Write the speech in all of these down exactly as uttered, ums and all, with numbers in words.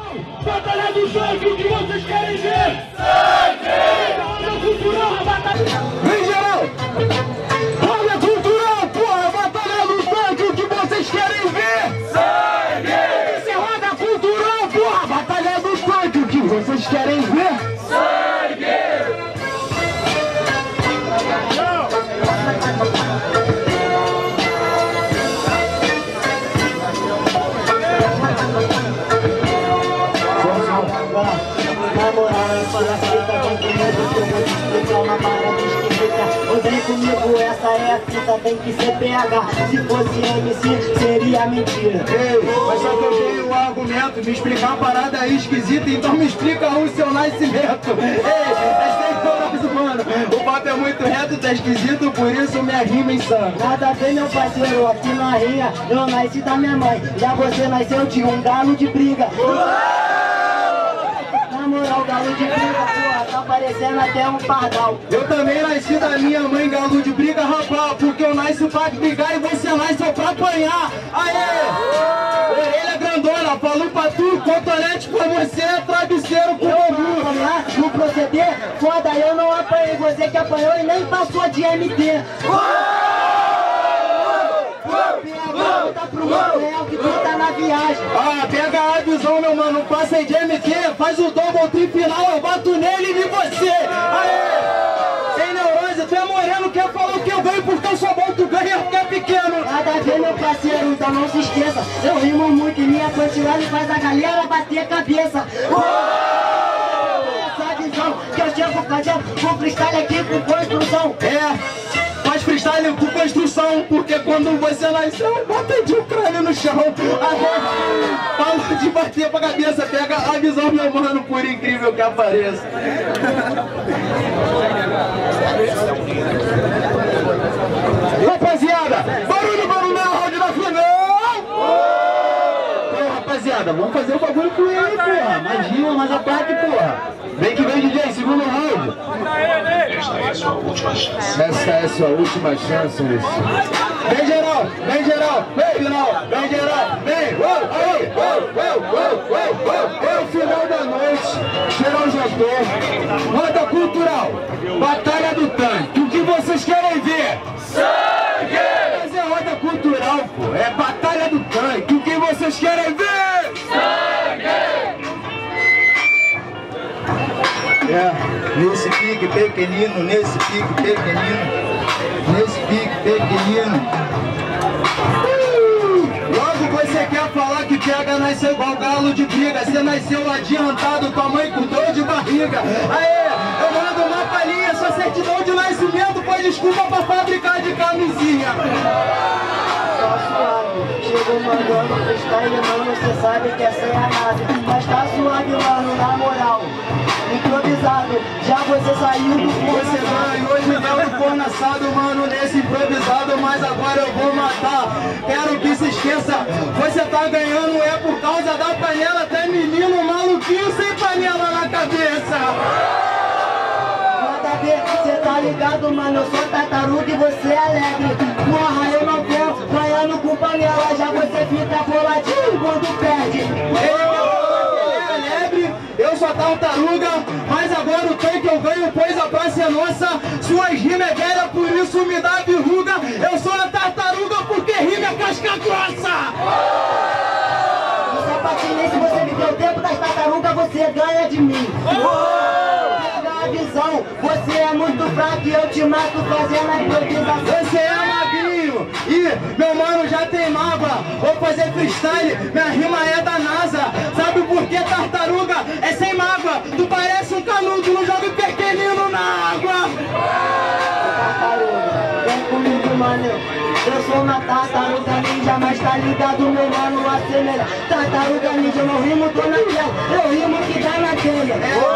Batalha do sangue, o que vocês querem ver? Sangue! Roda cultural, a batalha... Em geral! Roda cultural, porra! Batalha do sangue, o que vocês querem ver? Sangue! Esse é roda cultural, porra! Batalha do sangue, o que vocês querem ver? Sangue! Na moral, essa é a fita, vem comigo que eu vou te explicar uma parada esquisita. Vem comigo, essa é a fita, tem que ser P H. Se fosse M C, seria mentira. Ei, mas só que eu tenho um argumento, me explicar uma parada aí esquisita, então me explica o seu nascimento. Ei, é sempre mano, o papo é muito reto, tá esquisito, por isso minha rima insana. Nada a ver, meu parceiro, aqui na rinha, eu nasci da minha mãe. Já você nasceu de um galo de briga. Na moral, galo de briga, porra, tá parecendo até um pardal. Eu também nasci da minha mãe, galo de briga, rapaz, porque eu nasci pra brigar e você nasceu pra apanhar. Aê! Orelha grandona, falou pra tu, cotonete pra você é travesseiro pro Gugu. No proceder, foda, eu não apanhei, você que apanhou e nem passou de M T. Tá pro Rafael que tu tá na viagem. Ah, pega a visão, meu mano, passei de M T, faz o double trip final, eu bato nele e em você. Aê! Sem neurose, tu é moreno, quer falar que eu ganho porque eu sou bom, tu ganha porque é pequeno. Nada a ver, meu parceiro, então não se esqueça. Eu rimo muito e minha quantidade faz a galera bater a cabeça. Essa visão que eu chego fazendo com freestyle aqui com construção. É. Faz freestyle com construção, porque quando você nasceu, bota de um crânio no chão. Agora, fala de bater pra cabeça, pega a visão, meu mano, por incrível que apareça. Rapaziada, barulho, barulho na round da final! Pô, rapaziada, vamos fazer o bagulho com ele, porra. Mais rima, mais ataque, porra. Vem que vem, D J, segundo round. Esta é a sua última chance. Essa é a sua última chance, Luci. Vem geral, vem geral, vem final, vem geral, vem! Uou, aí, uou, uou, uou, uou, uou. É o final da noite, geral jantou. Roda cultural, batalha do tanque. O que vocês querem ver? Sangue! Mas é roda cultural, pô, é batalha do tanque. O que vocês querem ver? Sangue! É, nesse pique pequenino, nesse pique pequenino, nesse pique pequenino. Uh! Logo você quer falar que pega, nasceu igual galo de briga. Você nasceu adiantado, tua mãe com dor de barriga. Aê, eu mando uma palhinha, sua certidão de nascimento foi desculpa pra fabricar de camisinha. Tá suave, chegou mandando freestyle, mano, cê sabe que essa é a nave. Mas tá suave, mano, na moral. Improvisado, já você saiu do forno. Você ganhou de mel do forno assado, mano, nesse improvisado, mas agora eu vou matar. Quero que se esqueça, você tá ganhando é por causa da panela. Até menino maluquinho sem panela na cabeça. Nada a ver, cê tá ligado, mano, eu sou tartaruga e você é alegre. Porra, eu não quero ganhando com panela, já você fica boladinho quando perde. Eu sou tartaruga, mas agora o tanque eu ganho, pois a praça é nossa. Suas rimas é velha, por isso me dá verruga. Eu sou a tartaruga porque rima é casca grossa. Eu só patinei, se você viver o tempo das tartarugas, você ganha de mim. Pega a visão, você é muito fraco e eu te mato fazendo a improvisação. Você é magrinho e meu mano já tem mágoa. Vou fazer freestyle, minha rima é da NASA. Sabe por que tartaruga é sem mágoa? Tu parece um canudo, não joga pequenino na água. Tartaruga, vem comigo, mano. Eu sou uma tartaruga ninja, mas tá ligado, meu mano, acelera. Tartaruga ninja, eu não rimo, tô na tela. Eu rimo que dá na telha.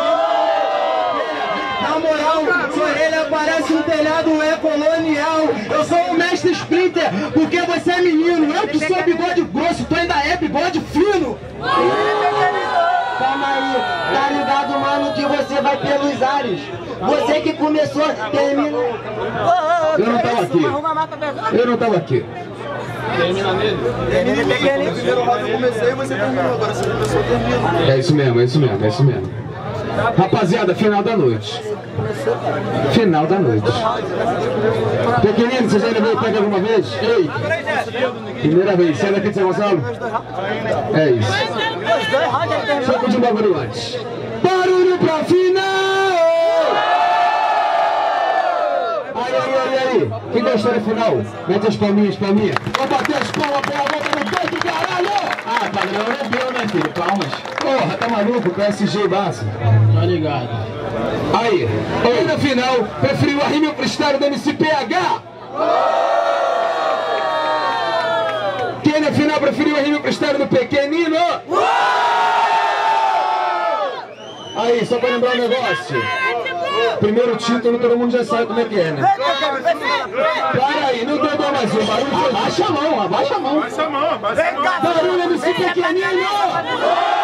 Na moral, sua orelha parece um telhado, é colonial. Eu sou o mestre Splinter, porque você é menino. Eu que sou bigode grosso, tu ainda é bigode fino. Calma aí, tá ligado, mano, que você vai pelos ares. Você que começou, termina. Eu não tava aqui. Eu não tava aqui. Termina nele. Termina pequenininho. Primeiro round eu comecei e você terminou. Agora você começou e termina. É isso mesmo, é isso mesmo, é isso mesmo. Rapaziada, final da noite. Final da noite. Pequenino, você já levou o pega alguma vez? Ei! Primeira vez. Você é daqui de São Gonçalo? É isso. Só pedir um bagulho antes. Barulho pra final! Aí, aí, aí, aí. Quem gostou da final? Mete as palminhas, palminhas. Vou bater as palmas pela volta no peito, caralho! Ah, padrão, é meu, né, filho? Palmas. Porra, tá maluco? P S G Barça. Tá ligado. Aí, aí na final, preferiu a rima freestyle da M C P H? Quem na final preferiu a rima freestyle do Pequenino? Aí, só pra lembrar um negócio. Primeiro título, todo mundo já sabe como é que é, né? Para aí, não deu mais um barulho. Abaixa a mão, abaixa a mão. Abaixa a mão, abaixa a mão. Barulho M C Pequenino!